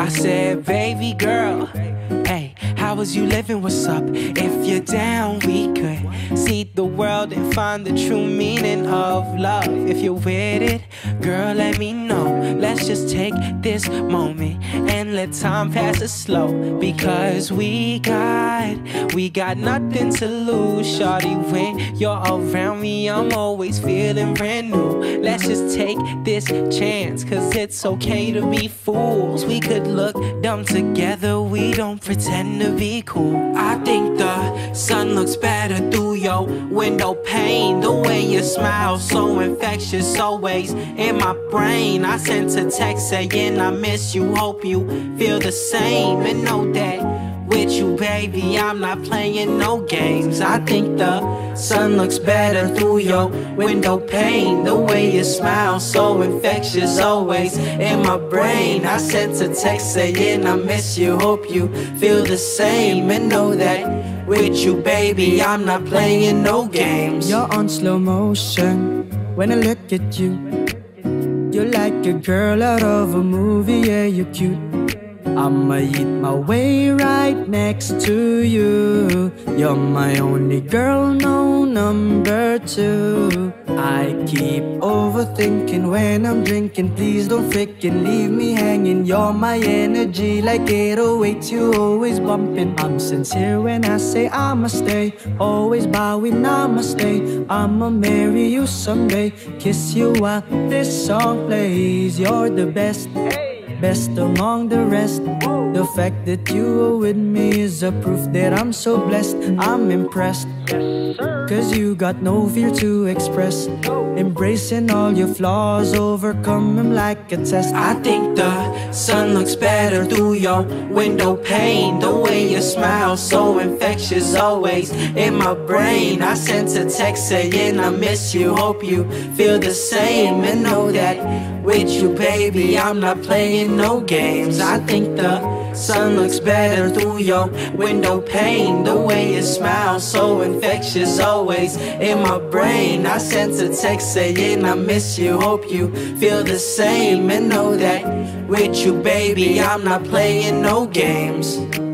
I said, baby girl, hey, how was you living? What's up? If you're down, we could see the world and find the true meaning of love. If you're with it, girl, let me know. Let's just take this moment and let time pass us slow. Because we got nothing to lose, shawty. When you're around me, I'm always feeling brand new. Let's just take this chance, cause it's okay to be fools. We could look dumb together, we don't pretend to be cool. I think the sun looks better through your window pane. The way you smile, so infectious, always in my brain. I sent a text saying I miss you, hope you feel the same. And know that with you, baby, I'm not playing no games. I think the sun looks better through your window pane. The way you smile, so infectious, always in my brain. I sent a text saying I miss you, hope you feel the same. And know that with you, baby, I'm not playing no games. You're on slow motion when I look at you. You're like a girl out of a movie, yeah, you're cute. I'ma eat my way right next to you. You're my only girl, no number two. I keep overthinking when I'm drinking. Please don't freaking leave me hanging. You're my energy, like 808s, you always bumping. I'm sincere when I say I'ma stay, always bowing, namaste. I'ma marry you someday, kiss you while this song plays. You're the best, best among the rest. The fact that you are with me is a proof that I'm so blessed. I'm impressed, cause you got no fear to express. Embracing all your flaws, overcome them like a test. I think the sun looks better through your window pane. The way you smile, so infectious, always in my brain. I sent a text saying I miss you, hope you feel the same. And know that with you, baby, I'm not playing no games. I think the sun looks better through your window pane. The way you smile, so infectious, always in my brain. I sent a text saying I miss you, hope you feel the same. And know that with you, baby, I'm not playing no games.